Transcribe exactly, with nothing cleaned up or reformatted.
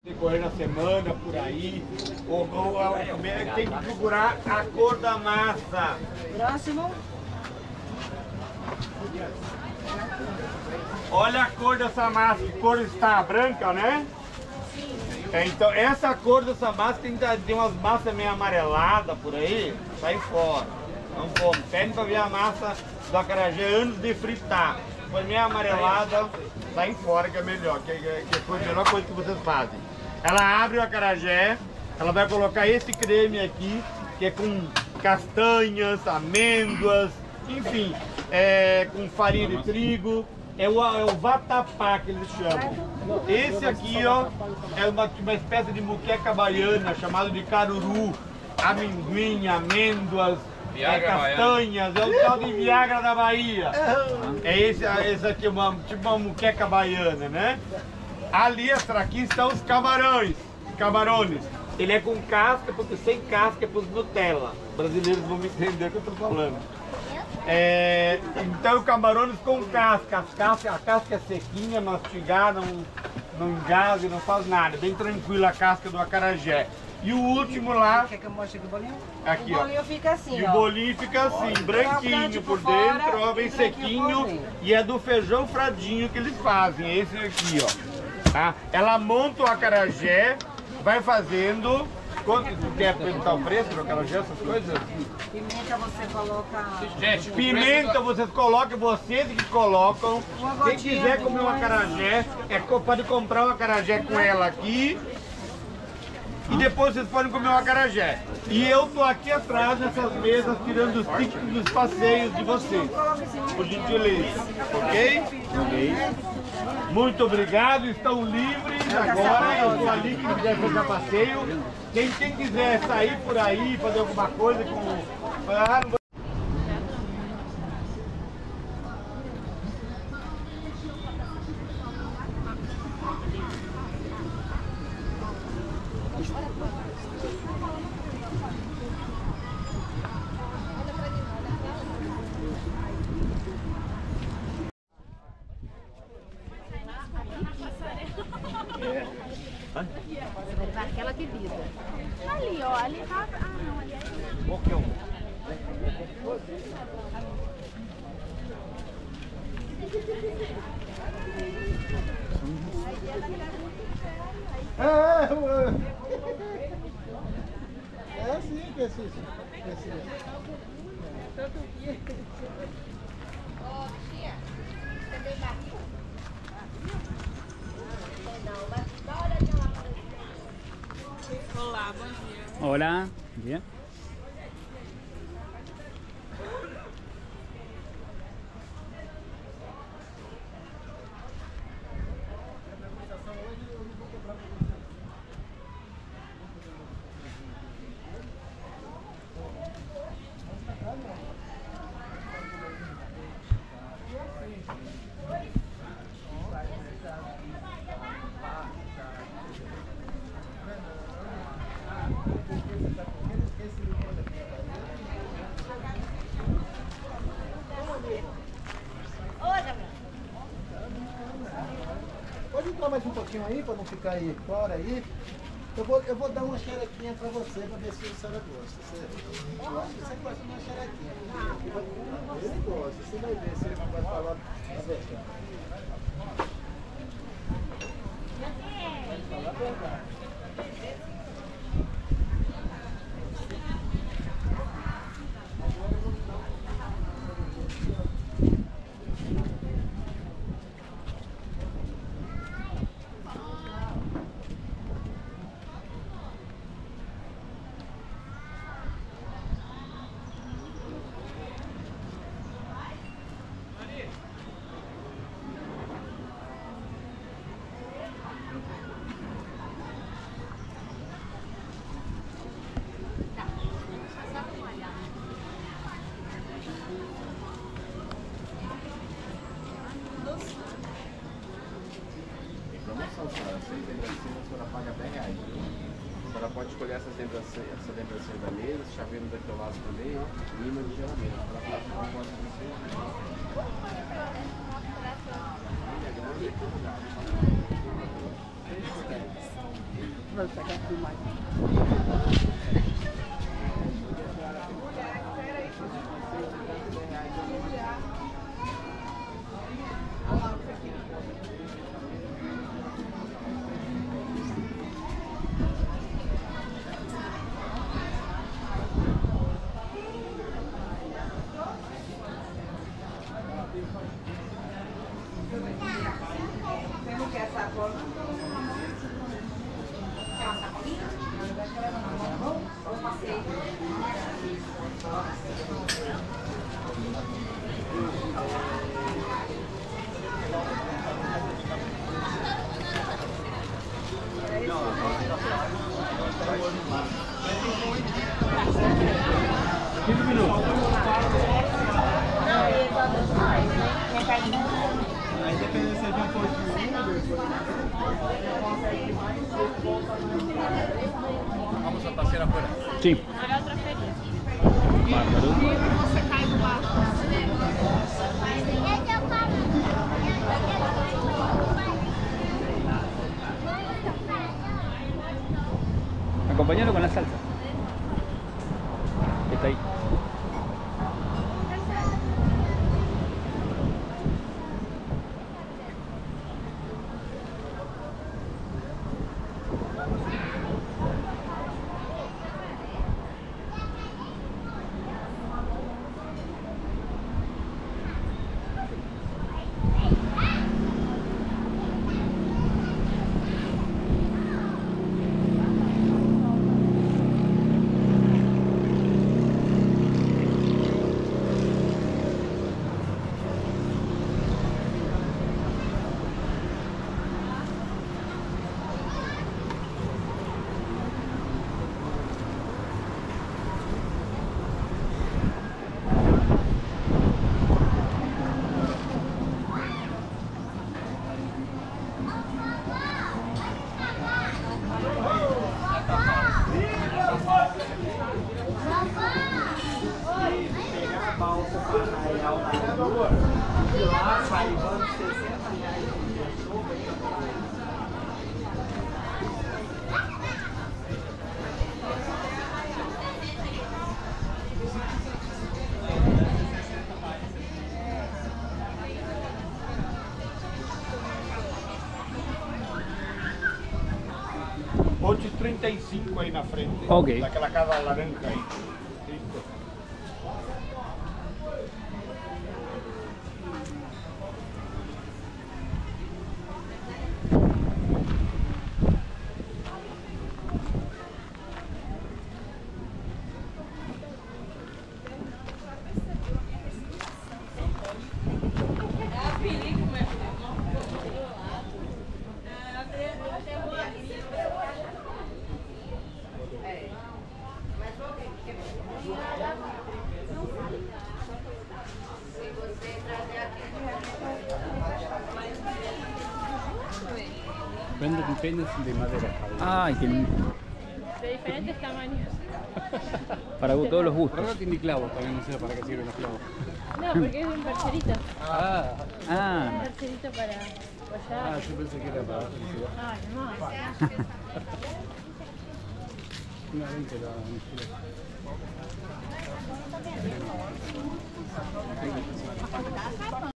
Decorrer na semana, por aí, ou, ou, ou tem que procurar a cor da massa. Próximo. Olha a cor dessa massa, que cor está? Branca, né? É, então, essa cor dessa massa tem, tem umas massas meio amareladas por aí, sai fora. Não come. Pede para ver a massa do acarajé antes de fritar. Foi meio amarelada, sai fora que é melhor, que, que, que foi a melhor coisa que vocês fazem. Ela abre o acarajé, ela vai colocar esse creme aqui, que é com castanhas, amêndoas, enfim, é, com farinha de trigo. É o, é o vatapá que eles chamam. Esse aqui, ó, é uma, uma espécie de muqueca baiana, chamado de caruru. Amendoim, amêndoas, é, castanhas, é o tal de Viagra da Bahia. É esse, esse aqui, uma, tipo uma muqueca baiana, né? Ali atrás aqui estão os camarões, camarones. Ele é com casca, porque sem casca é para os Nutella. Brasileiros vão me entender o que eu estou falando. É, então, camarões com casca. As casca. A casca é sequinha, mastigar, não, não engasga, não faz nada. Bem tranquila a casca do acarajé. E o último lá... Quer que eu mostre aqui o bolinho? Aqui, o bolinho ó. fica assim, E ó. o bolinho fica assim, branquinho por dentro, ó, bem sequinho. E é do feijão fradinho que eles fazem, esse aqui, ó. Tá? Ela monta o acarajé, vai fazendo... Quanto tu quer perguntar o preço do acarajé, essas coisas? Pimenta você coloca... Gente, pimenta vocês colocam, vocês que colocam. Quem quiser comer um acarajé, é, pode comprar um acarajé com ela aqui. E depois vocês podem comer um acarajé. E eu tô aqui atrás nessas mesas tirando os tickets dos passeios de vocês. Por gentileza. Ok? Ok. Muito obrigado, estão livres agora. Eu estou ali, quem quiser fazer passeio. Quem, quem quiser sair por aí, fazer alguma coisa com... Ah, não vou... Daquela bebida. Ali, ó, ali tá. Ah, não, ali é. Qual que é o? É, é assim que é assim. Ô, tia, você tem barriga? Não, vai dar uma olhadinha lá para você. Olá, bom dia. Olá, bom dia. Pode entrar mais um pouquinho aí, para não ficar aí fora aí. Eu vou, eu vou dar uma xerequinha para você, para ver se a senhora gosta. Você, eu acho que você gosta de uma xerequinha. Ele gosta, você vai ver se ele não vai falar a verdade. Vai falar a verdade. seis lembrancinhas, a senhora paga dez reais. A senhora pode escolher essas lembrancinhas, essa lembrancinha da mesa, chaveiro daquele lado também, ó, e imã de gelamento. A senhora pode pode você. first, I got to do mine. Você não quer sacola? Quer uma sacolinha? Eu passei. quinze minutos. Aí depende se ele for de Vamos a passear afuera. Sim. Olha outra feirinha. Bárbaro. Você cai do barco. Acompañalo con la salsa. Está ahí. oito e trinta e cinco aí na frente. Ok. Daquela casa laranja aí. Isso. Venden peines de madera. Ay, tienen De diferentes tamaños. para todos los gustos. Ahora tiene clavos, también no sé para qué sirven los clavos. No, porque es un percherito. Ah, Ah, Un percherito para ah, apoyar. yo pensé que era para felicidad. Ay, no. Una vez que la mochila.